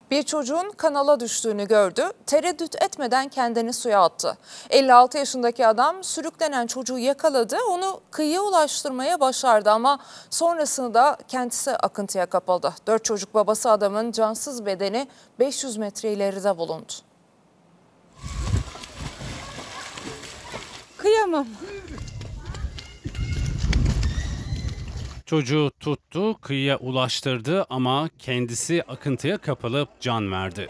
Bir çocuğun kanala düştüğünü gördü, tereddüt etmeden kendini suya attı. 56 yaşındaki adam sürüklenen çocuğu yakaladı, onu kıyıya ulaştırmaya başardı ama sonrasında kendisi akıntıya kapıldı. 4 çocuk babası adamın cansız bedeni 500 metre ileride bulundu. Kıyamam. Çocuğu tuttu, kıyıya ulaştırdı ama kendisi akıntıya kapılıp can verdi.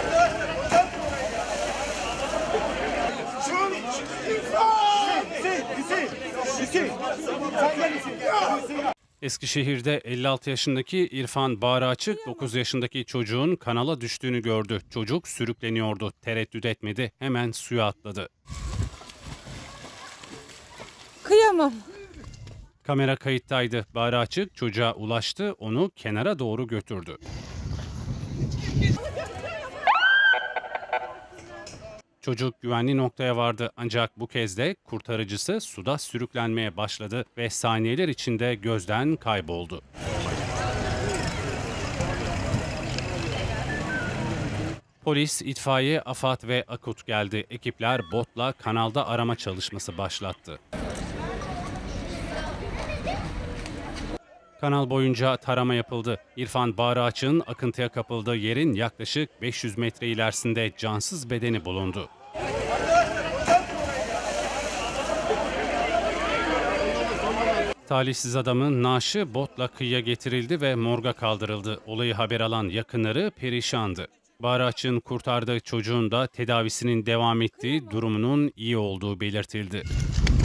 Eskişehir'de 56 yaşındaki İrfan Bağraçık 9 yaşındaki çocuğun kanala düştüğünü gördü. Çocuk sürükleniyordu, tereddüt etmedi, hemen suya atladı. Kıyamam. Kamera kayıttaydı. Bağraçık çocuğa ulaştı, onu kenara doğru götürdü. Çocuk güvenli noktaya vardı ancak bu kez de kurtarıcısı suda sürüklenmeye başladı ve saniyeler içinde gözden kayboldu. Polis, itfaiye, AFAD ve AKUT geldi. Ekipler botla kanalda arama çalışması başlattı. Kanal boyunca tarama yapıldı. İrfan Bağraçık'ın akıntıya kapıldığı yerin yaklaşık 500 metre ilerisinde cansız bedeni bulundu. Talihsiz adamın naaşı botla kıyıya getirildi ve morga kaldırıldı. Olayı haber alan yakınları perişandı. Bağraçık'ın kurtardığı çocuğun da tedavisinin devam ettiği, durumunun iyi olduğu belirtildi.